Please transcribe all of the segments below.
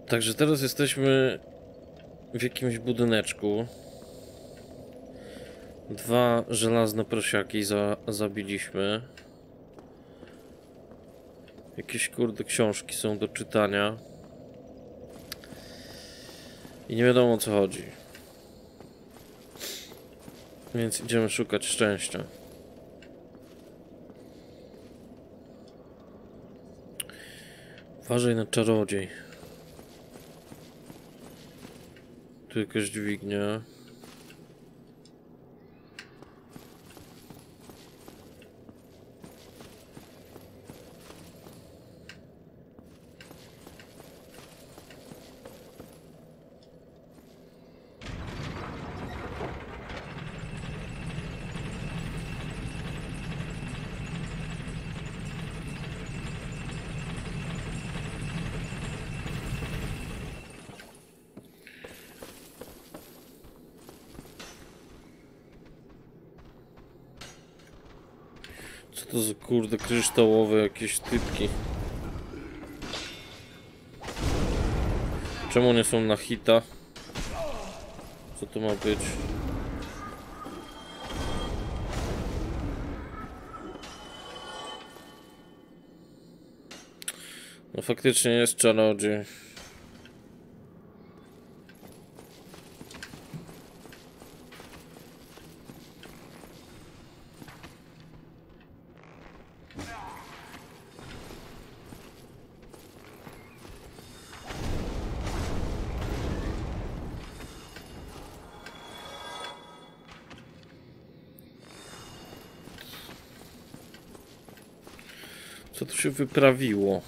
Także teraz jesteśmy w jakimś budyneczku. 2 żelazne prosiaki zabiliśmy. Jakieś kurde książki są do czytania. I nie wiadomo o co chodzi. Więc idziemy szukać szczęścia. Uważaj na czarodziej. Tu jakaś dźwignia. Co to za kurde kryształowe jakieś typki? Czemu nie są na hita? Co to ma być? No faktycznie jest czarodziej. Co tu się wyprawiło?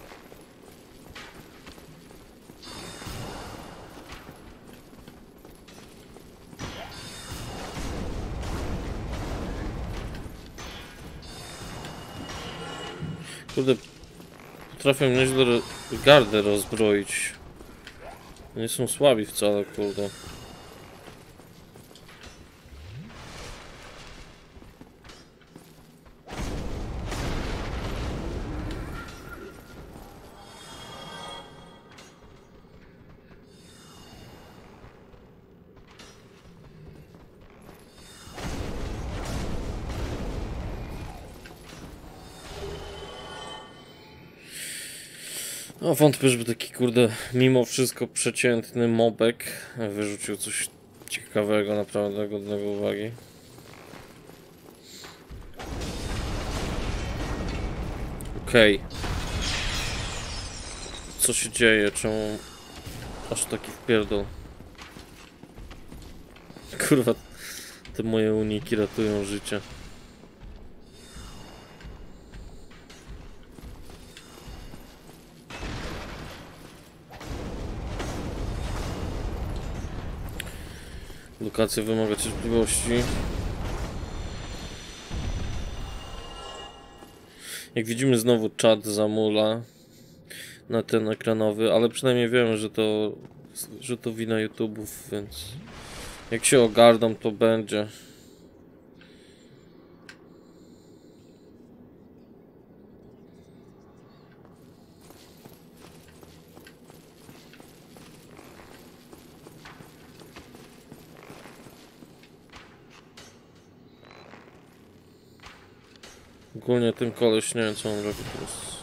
Kurde, potrafią nieźle gardę rozbroić. Nie są słabi wcale, kurde. No wątpię, żeby taki kurde mimo wszystko przeciętny mobek wyrzucił coś ciekawego, naprawdę godnego uwagi. Okej. Co się dzieje? Czemu aż taki wpierdol? Kurwa, te moje uniki ratują życie. Lokacja wymaga cierpliwości. Jak widzimy, znowu czat zamula na ten ekranowy, ale przynajmniej wiemy, że to wina YouTube'ów, więc jak się ogarną, to będzie. Ogólnie ten koleś, nie wiem co on robi teraz.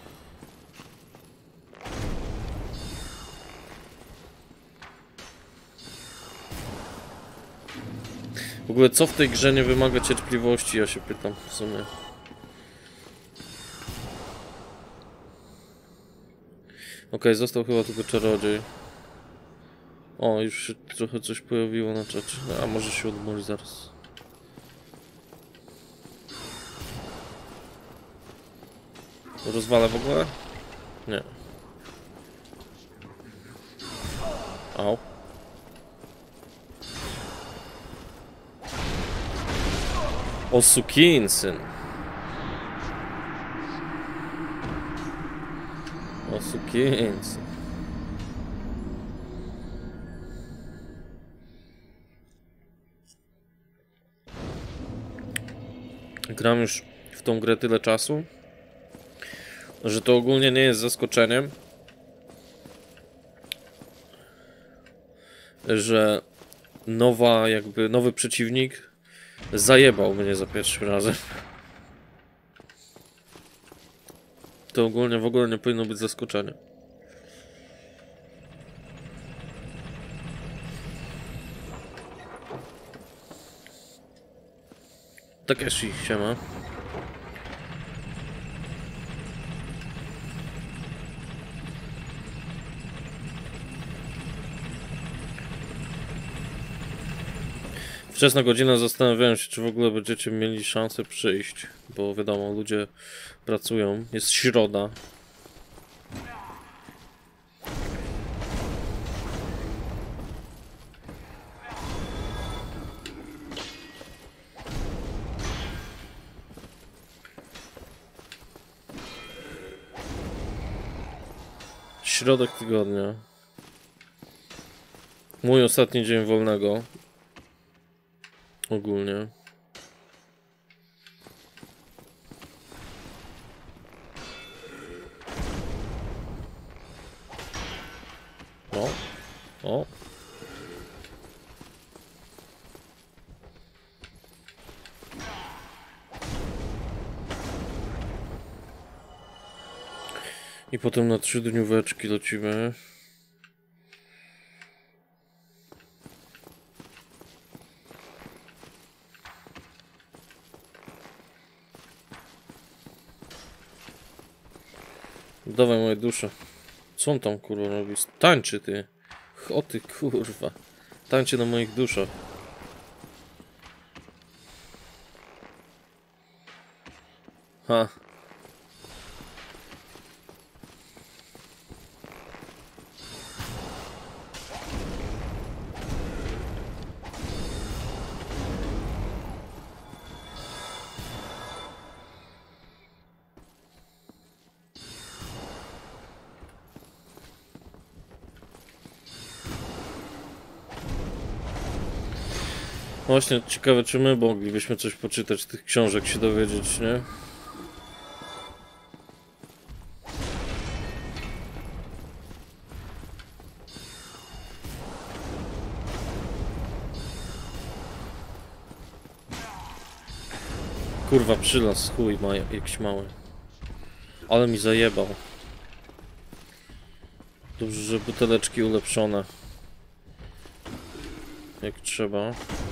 W ogóle co w tej grze nie wymaga cierpliwości, ja się pytam w sumie. Okej, został chyba tylko czarodziej. O, już się trochę coś pojawiło na czacie. A może się odmówi zaraz. Rozwala w ogóle? Nie. Au. O sukinsyn. O sukinsyn. Gram już w tą grę tyle czasu, że to ogólnie nie jest zaskoczeniem. że nowy przeciwnik zajebał mnie za pierwszym razem. To ogólnie w ogóle nie powinno być zaskoczenie. Takeshi, siema. Wczesna godzina, zastanawiałem się, czy w ogóle będziecie mieli szansę przyjść, bo wiadomo, ludzie pracują, jest środa. Środek tygodnia. Mój ostatni dzień wolnego. Ogólnie. O. I potem na 3 dnióweczki lecimy. Dawaj moje dusze. Co on tam kurwa robi? Tańczy ty. O ty kurwa. Tańczy na moich duszach. Ha. Właśnie ciekawe, czy my moglibyśmy coś poczytać, tych książek się dowiedzieć, nie? Kurwa, przylas, chuj ma jakiś mały. Ale mi zajebał. Dobrze, że buteleczki ulepszone. Jak trzeba.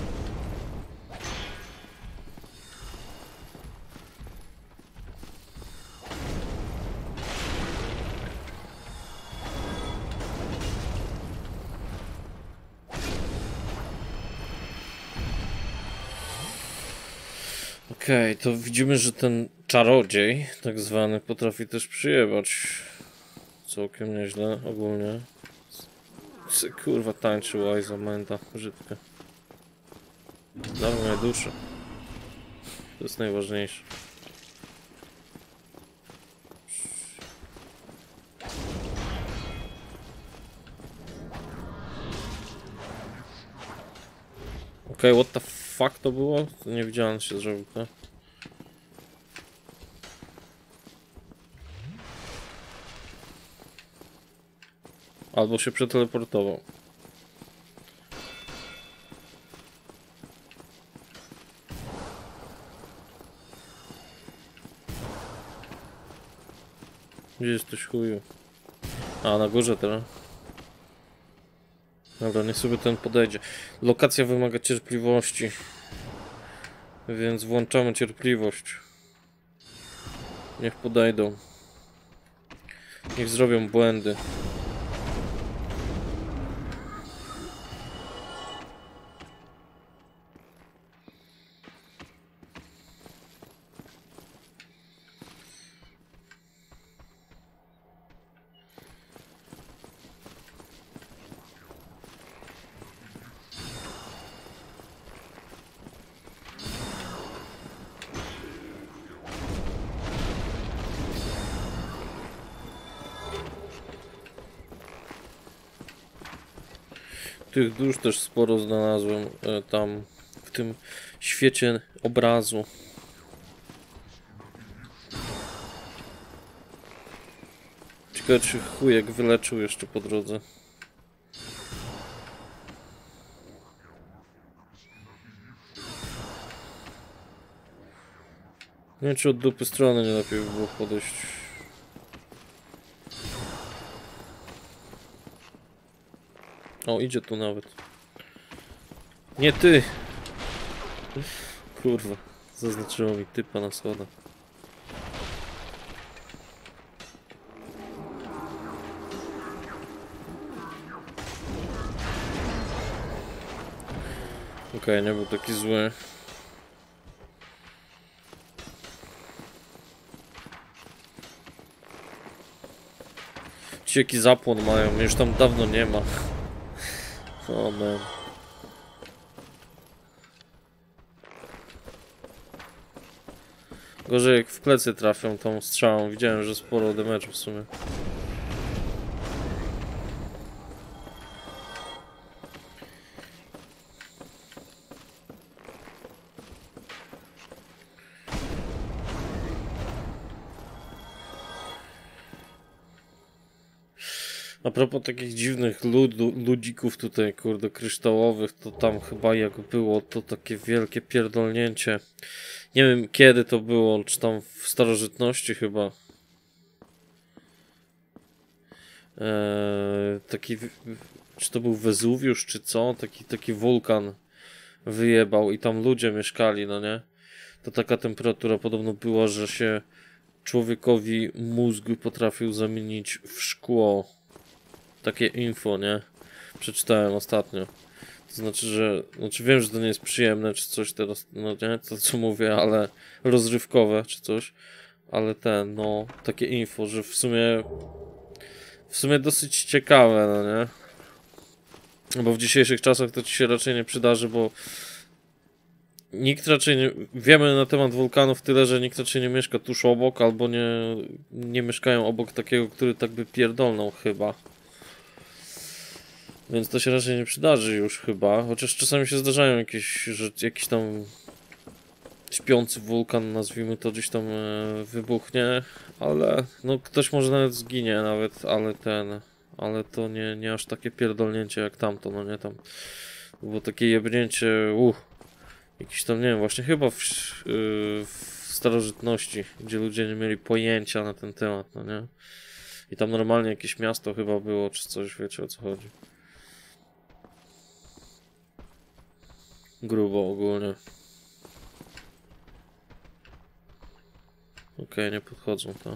Okej, to widzimy, że ten czarodziej, tak zwany, potrafi też przyjebać całkiem nieźle ogólnie. Kurwa, tańczy łajza, menda, brzydka. Dawaj moje dusze. To jest najważniejsze. Okej, what the fuck to było? To nie widziałem, co się zrobił, tak? Albo się przeteleportował. Gdzie jesteś, chuju? A, na górze teraz. Dobra, niech sobie ten podejdzie. Lokacja wymaga cierpliwości. Więc włączamy cierpliwość. Niech podejdą. Niech zrobią błędy. Tych dusz też sporo znalazłem tam w tym świecie obrazu. Ciekawe, czy chujek wyleczył jeszcze po drodze. Nie wiem, czy od dupy strony nie lepiej by było podejść. O, idzie tu nawet. Nie ty! Kurwa, zaznaczyło mi typa na schodach. Okej, nie był taki zły. Ci jaki zapłon mają, już tam dawno nie ma. O man. Gorzej jak w plecy trafią tą strzałą, widziałem, że sporo damage'u w sumie. A propos takich dziwnych ludzików tutaj, kurde, kryształowych, to tam chyba jak było to takie wielkie pierdolnięcie. Nie wiem kiedy to było, czy tam w starożytności chyba. Taki, czy to był Wezuwiusz, czy co? Taki wulkan wyjebał i tam ludzie mieszkali, no nie? To taka temperatura podobno była, że się człowiekowi mózg potrafił zamienić w szkło. Takie info, nie? Przeczytałem ostatnio. To znaczy, że... Znaczy wiem, że to nie jest przyjemne, czy coś teraz, no nie? To co mówię, ale rozrywkowe, czy coś. Ale no... Takie info, że w sumie... W sumie dosyć ciekawe, no nie? Bo w dzisiejszych czasach to ci się raczej nie przydarzy, bo... Nikt raczej nie... Wiemy na temat wulkanów tyle, że nikt raczej nie mieszka tuż obok, albo nie mieszkają obok takiego, który tak by pierdolnął chyba. Więc to się raczej nie przydarzy już chyba, chociaż czasami się zdarzają jakiś tam śpiący wulkan, nazwijmy to, gdzieś tam wybuchnie, ale no ktoś może nawet zginie nawet, ale to nie aż takie pierdolnięcie jak tamto, no nie, tam było takie jebnięcie, jakiś tam, nie wiem, właśnie chyba w starożytności, gdzie ludzie nie mieli pojęcia na ten temat, no nie, i tam normalnie jakieś miasto chyba było, czy coś, wiecie o co chodzi. Grubo ogólnie. Okej, nie podchodzą to.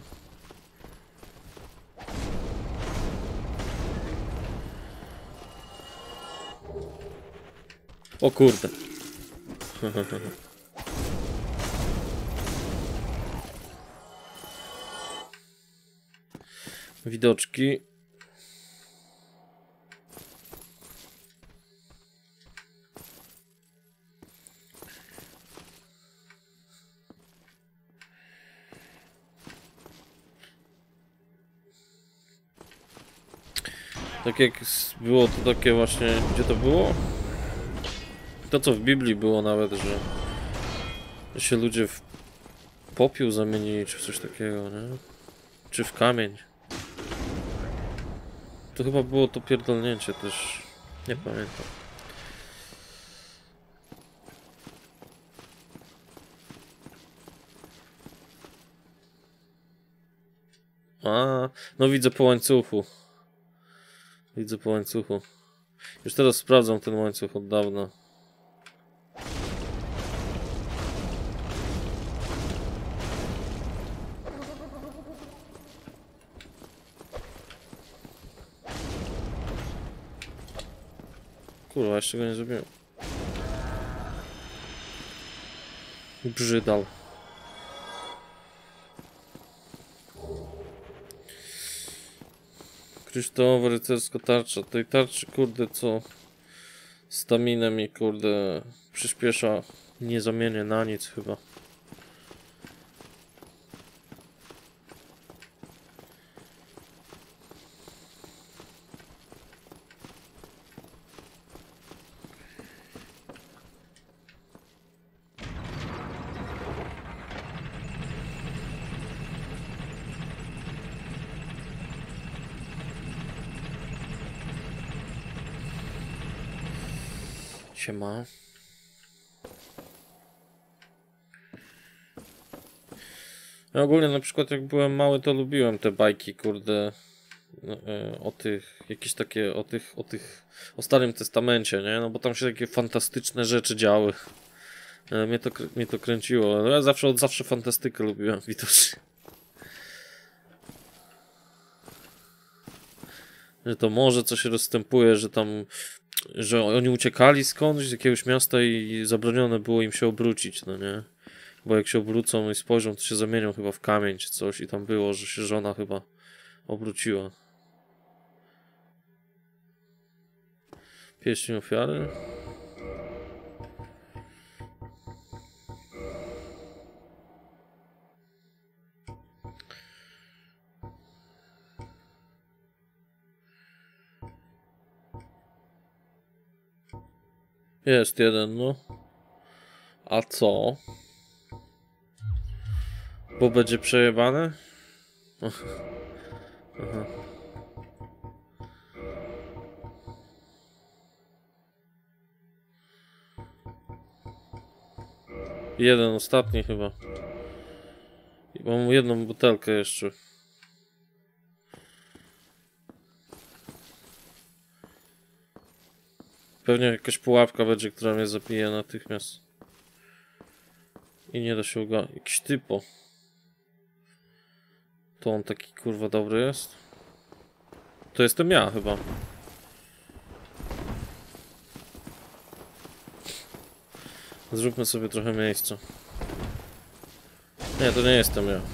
O kurde. Widoczki. Tak jak było to takie właśnie, gdzie to było? To co w Biblii było nawet, że się ludzie w popiół zamienili, czy w coś takiego, nie? Czy w kamień. To chyba było to pierdolnięcie też, nie pamiętam. No widzę po łańcuchu. Widzę po łańcuchu. Już teraz sprawdzam ten łańcuch od dawna. Kurwa, jeszcze go nie zrobiłem. Brzydal. Kryształowa rycerska tarcza. Tej tarczy, kurde, co staminę mi, kurde, przyspiesza. Nie zamienię na nic chyba. Siema. Ja ogólnie na przykład jak byłem mały, to lubiłem te bajki, kurde, o tych, jakieś takie, o Starym Testamencie, nie? No bo tam się takie fantastyczne rzeczy działy. Mnie to kręciło. No ja od zawsze fantastykę lubiłem, widocznie. Że to morze coś się rozstępuje, że oni uciekali skądś z jakiegoś miasta i zabronione było im się obrócić, no nie? Bo jak się obrócą i spojrzą, to się zamienią chyba w kamień czy coś i tam było, że się żona chyba obróciła. Pieśń ofiary? Jest jeden, no. A co? Bo będzie przejebane? Aha. Jeden ostatni chyba. Mam jedną butelkę jeszcze. Pewnie jakaś pułapka będzie, która mnie zabije natychmiast. I nie da się uganiać. Jakiś typo. To on taki kurwa dobry jest? To jestem ja chyba. Zróbmy sobie trochę miejsca. Nie, to nie jestem ja.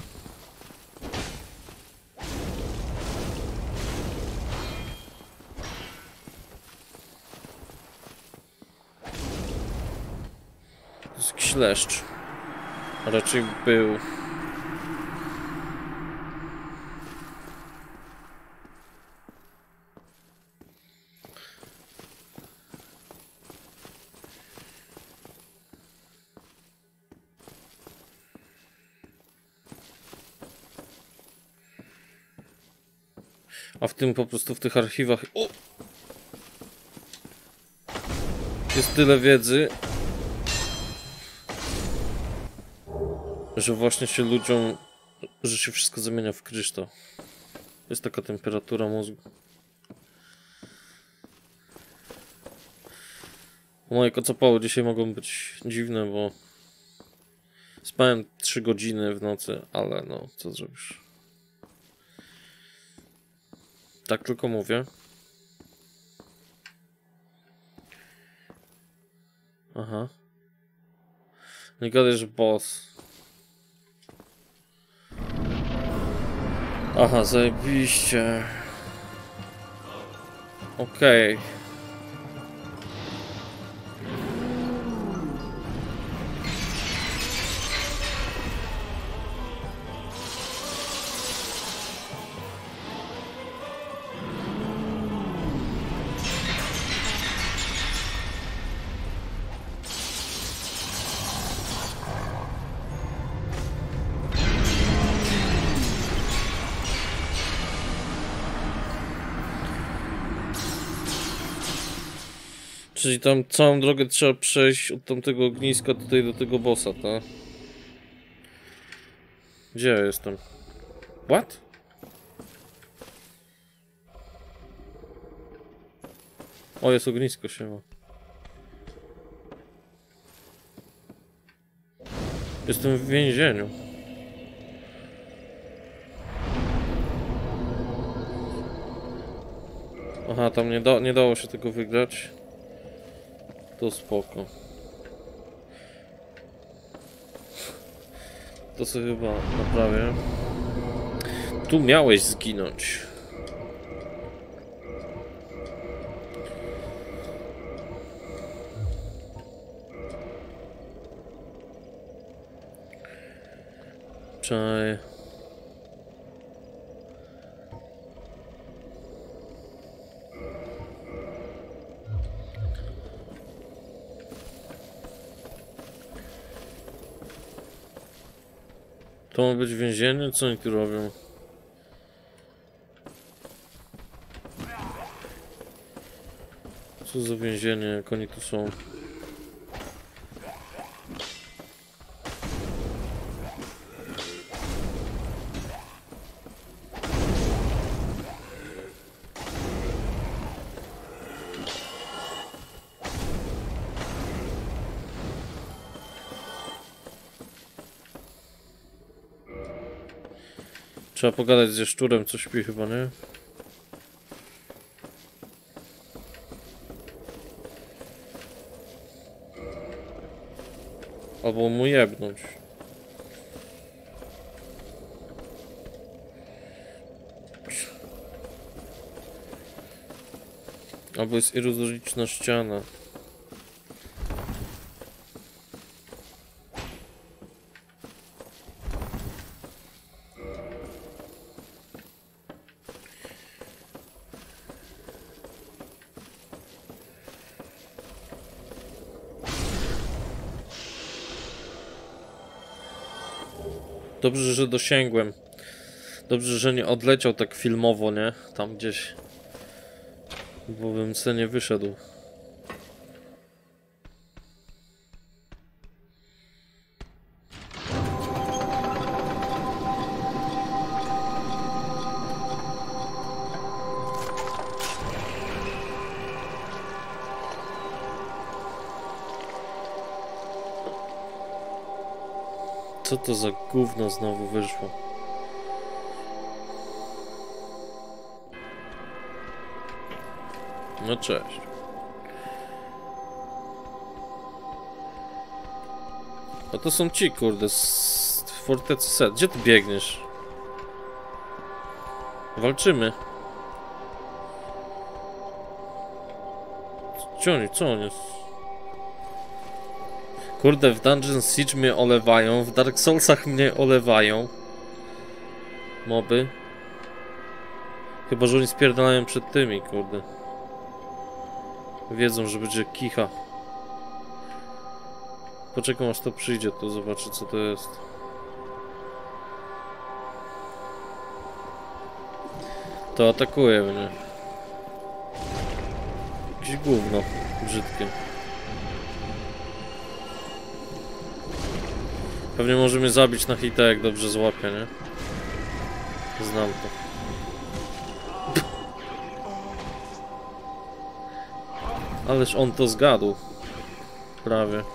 To jest jakiś leszcz. A raczej był. A w tym po prostu w tych archiwach... O! Jest tyle wiedzy, że właśnie się ludziom... że się wszystko zamienia w kryształ. Jest taka temperatura mózgu. Moje kocopoły dzisiaj mogą być dziwne, bo... spałem 3 godziny w nocy, ale no, co zrobisz? Tak tylko mówię. Aha. Nie gadaj, że boss. Aha, zajebiście. Okej. Czyli tam całą drogę trzeba przejść od tamtego ogniska tutaj do tego bossa, tak? Gdzie ja jestem? What? O, jest ognisko, siema. Jestem w więzieniu. Aha, tam nie dało się tego wygrać. To spoko. To sobie chyba naprawię. Tu miałeś zginąć. Czaj. To ma być więzienie? Co oni tu robią? Co za więzienie, jak oni tu są? Trzeba pogadać ze szczurem, co śpi chyba, nie? Albo mu jebnąć. Albo jest iluzoryczna ściana. Dobrze, że dosięgłem. Dobrze, że nie odleciał tak filmowo, nie? Tam gdzieś. Bo bym se nie wyszedł. Co to za gówno znowu wyszło? No cześć. A to są ci, kurde, z fortecy Set. Gdzie ty biegniesz? Walczymy. Co on jest? Kurde, w Dungeon Siege mnie olewają, w Dark Soulsach mnie olewają. Moby. Chyba, że oni spierdalają przed tymi, kurde. Wiedzą, że będzie kicha. Poczekam, aż to przyjdzie, to zobaczę, co to jest. To atakuje mnie. Jakieś gówno brzydkie. Pewnie może mnie zabić na hita, jak dobrze złapie, nie? Znam to. Ależ on to zgadł. Prawie.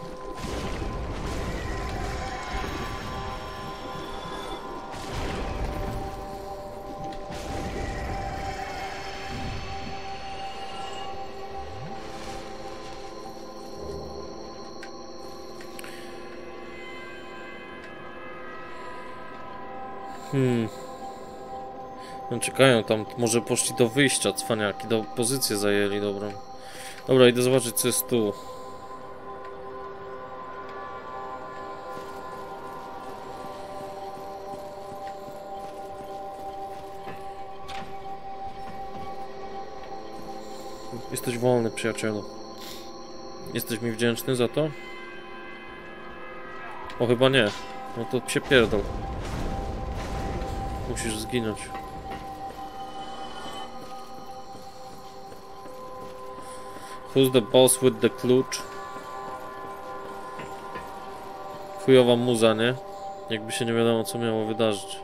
No czekają tam, może poszli do wyjścia, cwaniaki, do pozycję zajęli, dobrą. Dobra, idę zobaczyć, co jest tu. Jesteś wolny, przyjacielu. Jesteś mi wdzięczny za to? O, chyba nie. No to się pierdol. Musisz zginąć. Who's the boss with the clutch? Chujowa muza, nie? Jakby się nie wiadomo, co miało wydarzyć.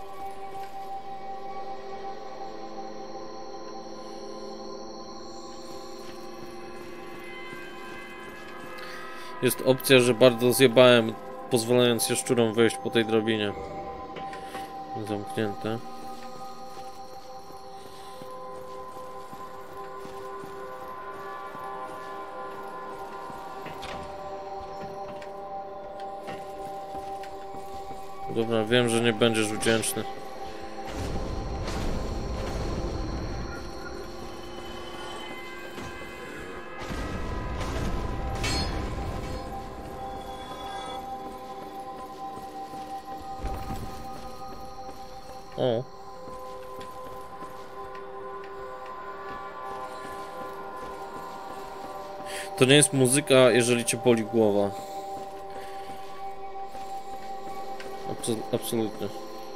Jest opcja, że bardzo zjebałem, pozwalając jaszczurom wejść po tej drabinie. Zamknięte. Dobra, wiem, że nie będziesz wdzięczny. O. To nie jest muzyka, jeżeli cię boli głowa. Absolutnie.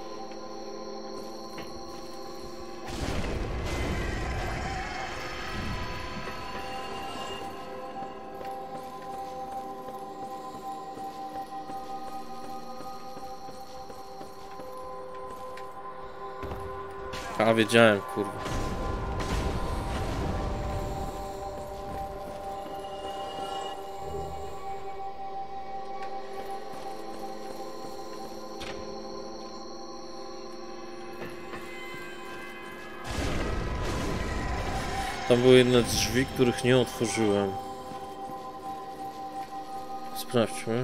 A, wiedziałem, kurwa. Tam były jedne drzwi, których nie otworzyłem. Sprawdźmy.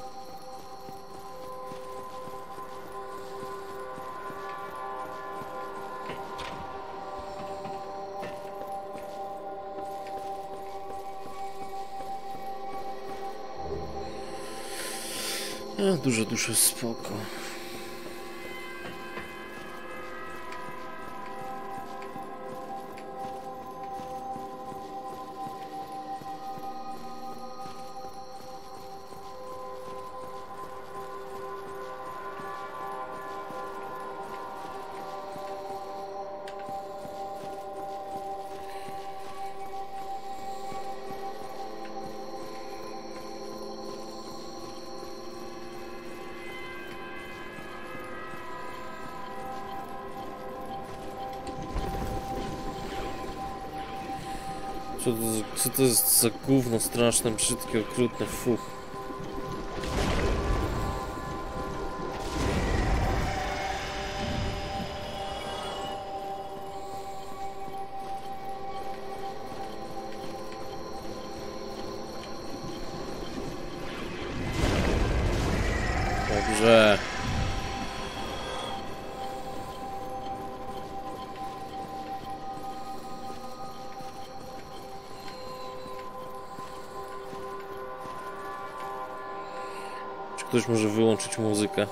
Dużo spoko. Co to jest za gówno straszne, brzydkie, okrutne, fu. Dobrze. Ktoś może wyłączyć muzykę.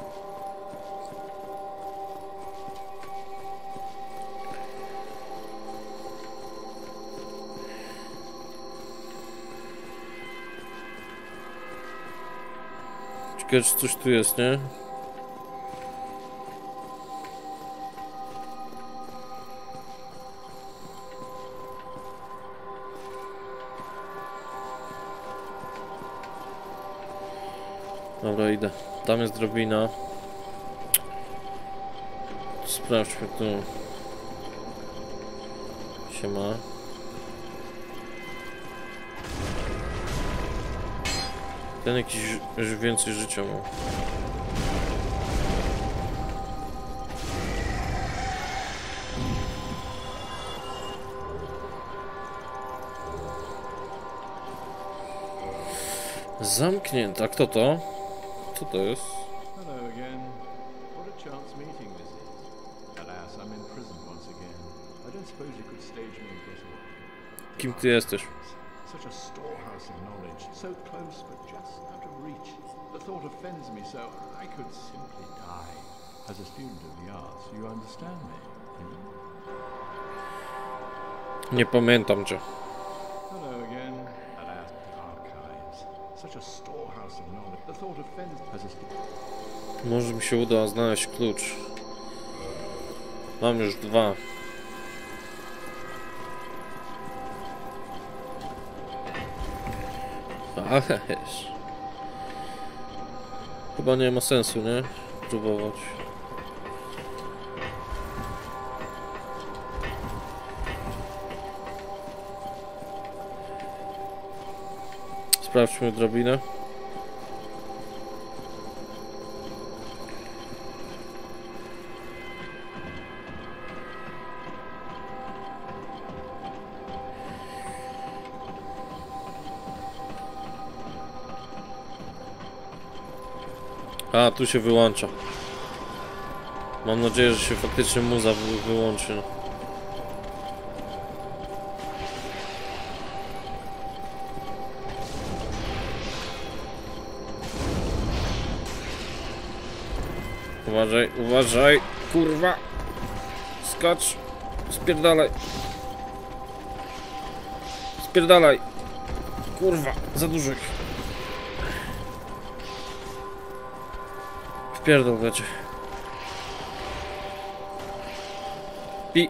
Ciekawe, czy coś tu jest, nie? Dobra, idę. Tam jest drabina. Sprawdźmy tu. Siema. Ten jakiś już więcej życia ma. Zamknięta. A kto to? Co to jest? Hello again. What a chance meeting this is. Alas, I'm in prison once again. I don't suppose you could stage me and get away. Kim ty jesteś? Such a storehouse of knowledge, so close but just out of reach. The thought offends me so I could simply die. As a student of the arts, you understand me? Nie pamiętam cię. Hello again. Alas, archives. Such a storehouse of knowledge. The thought offends as a student. Może mi się uda znaleźć klucz. Mam już 2. Ależ. Chyba nie ma sensu, nie? Próbować. Sprawdźmy drabinę. A, tu się wyłącza. Mam nadzieję, że się faktycznie muza wyłączy. Uważaj, uważaj, kurwa. Skacz. Spierdalaj. Spierdalaj. Kurwa, za dużo ich. Wpierdol będzie. I...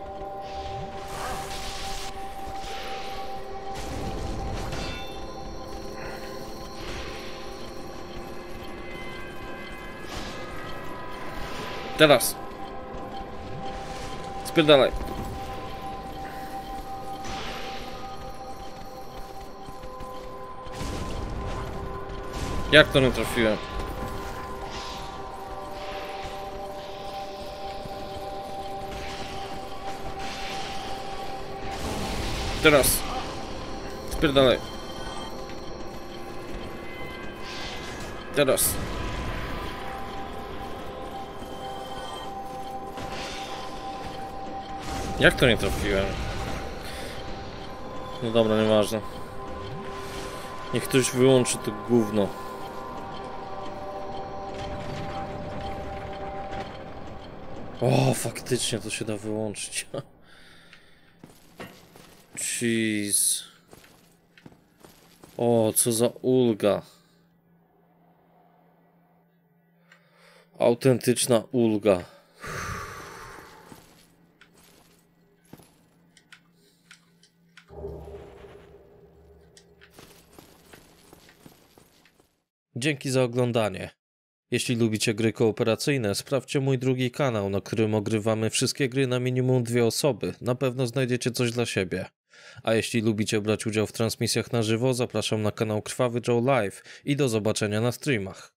Teraz. Spierdalaj. Jak to nie trafiłem? Teraz. Spierdalaj. Teraz. Jak to nie trafiłem? No dobra, nieważne. Niech ktoś wyłączy to gówno. O, faktycznie to się da wyłączyć. Jeez. O, co za ulga. Autentyczna ulga. Dzięki za oglądanie. Jeśli lubicie gry kooperacyjne, sprawdźcie mój drugi kanał, na którym ogrywamy wszystkie gry na minimum 2 osoby. Na pewno znajdziecie coś dla siebie. A jeśli lubicie brać udział w transmisjach na żywo, zapraszam na kanał Krwawy Joe Live i do zobaczenia na streamach.